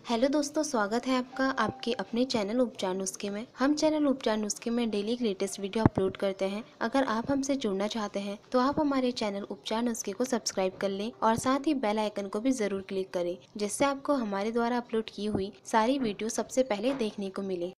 Hello दोस्तों, स्वागत है आपका आपके अपने चैनल उपचार नुस्खे में। हम चैनल उपचार नुस्खे में डेली लेटेस्ट वीडियो अपलोड करते हैं। अगर आप हमसे जुड़ना चाहते हैं तो आप हमारे चैनल उपचार नुस्खे को सब्सक्राइब कर लें और साथ ही बेल आइकन को भी जरूर क्लिक करें, जिससे आपको हमारे द्वारा अपलोड की हुई सारी वीडियो सबसे पहले देखने को मिले।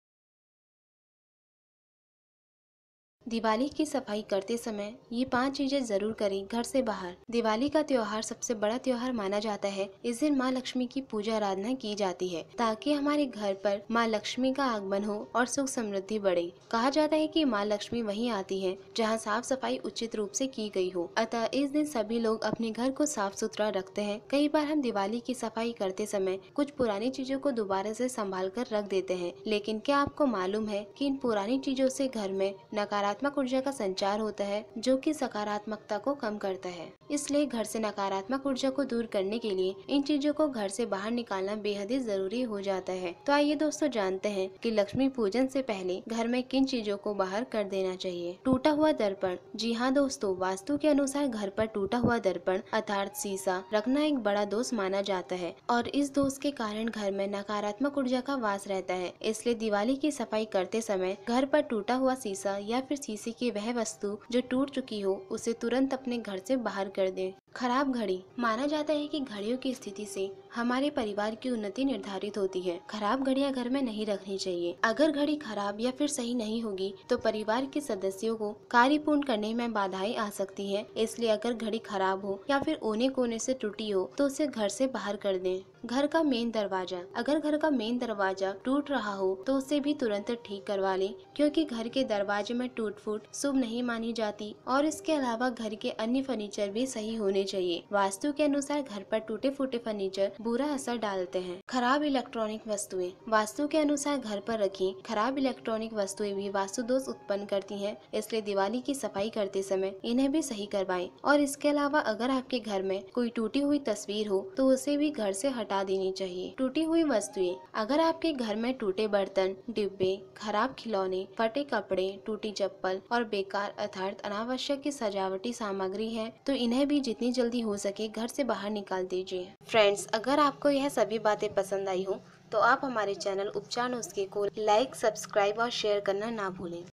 दिवाली की सफाई करते समय ये 5 चीजें जरूर करें घर से बाहर। दिवाली का त्योहार सबसे बड़ा त्योहार माना जाता है। इस दिन माँ लक्ष्मी की पूजा आराधना की जाती है ताकि हमारे घर पर माँ लक्ष्मी का आगमन हो और सुख समृद्धि बढ़े। कहा जाता है कि माँ लक्ष्मी वहीं आती है जहाँ साफ सफाई उचित रूप से की गई हो। अतः इस दिन सभी लोग अपने घर को साफ सुथरा रखते हैं। कई बार हम दिवाली की सफाई करते समय कुछ पुरानी चीजों को दोबारा से संभाल कर रख देते हैं, लेकिन क्या आपको मालूम है कि इन पुरानी चीजों से घर में नकारात्मक ऊर्जा का संचार होता है, जो कि सकारात्मकता को कम करता है। इसलिए घर से नकारात्मक ऊर्जा को दूर करने के लिए इन चीजों को घर से बाहर निकालना बेहद ही जरूरी हो जाता है। तो आइए दोस्तों जानते हैं कि लक्ष्मी पूजन से पहले घर में किन चीजों को बाहर कर देना चाहिए। टूटा हुआ दर्पण। जी हाँ दोस्तों, वास्तु के अनुसार घर पर टूटा हुआ दर्पण अर्थात शीशा रखना एक बड़ा दोष माना जाता है और इस दोष के कारण घर में नकारात्मक ऊर्जा का वास रहता है। इसलिए दिवाली की सफाई करते समय घर पर टूटा हुआ शीशा या फिर शीशे की वह वस्तु जो टूट चुकी हो उसे तुरंत अपने घर से बाहर कर दें। खराब घड़ी। माना जाता है कि घड़ियों की स्थिति से हमारे परिवार की उन्नति निर्धारित होती है। खराब घड़ियां घर में नहीं रखनी चाहिए। अगर घड़ी खराब या फिर सही नहीं होगी तो परिवार के सदस्यों को कार्य पूर्ण करने में बाधाएं आ सकती है। इसलिए अगर घड़ी खराब हो या फिर कोने कोने से टूटी हो तो उसे घर से बाहर कर दें। घर का मेन दरवाजा। अगर घर का मेन दरवाजा टूट रहा हो तो उसे भी तुरंत ठीक करवा लें, क्योंकि घर के दरवाजे में टूट फूट शुभ नहीं मानी जाती। और इसके अलावा घर के अन्य फर्नीचर भी सही होने चाहिए। वास्तु के अनुसार घर पर टूटे फूटे फर्नीचर बुरा असर डालते हैं। खराब इलेक्ट्रॉनिक वस्तुएं। वास्तु के अनुसार घर पर रखी खराब इलेक्ट्रॉनिक वस्तुएं भी वास्तु दोष उत्पन्न करती हैं। इसलिए दिवाली की सफाई करते समय इन्हें भी सही करवाएं। और इसके अलावा अगर आपके घर में कोई टूटी हुई तस्वीर हो तो उसे भी घर से हटा देनी चाहिए। टूटी हुई वस्तुएं। अगर आपके घर में टूटे बर्तन, डिब्बे, खराब खिलौने, फटे कपड़े, टूटी चप्पल और बेकार अर्थात अनावश्यक की सजावटी सामग्री है तो इन्हें भी जितनी जल्दी हो सके घर से बाहर निकाल दीजिए। फ्रेंड्स, अगर आपको यह सभी बातें पसंद आई हो तो आप हमारे चैनल उपचार नुस्खे को लाइक, सब्सक्राइब और शेयर करना ना भूलें।